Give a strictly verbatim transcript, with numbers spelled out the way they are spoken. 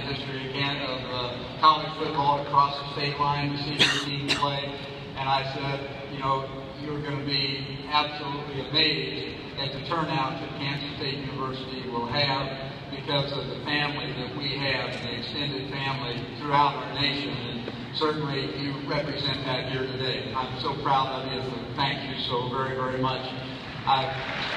history again of uh, college football across the state line to see your team play. And I said, you know, you're going to be absolutely amazed at the turnout that Kansas State University will have because of the family that we have, the extended family throughout our nation. And certainly you represent that here today. I'm so proud of you, so thank you so very, very much. I,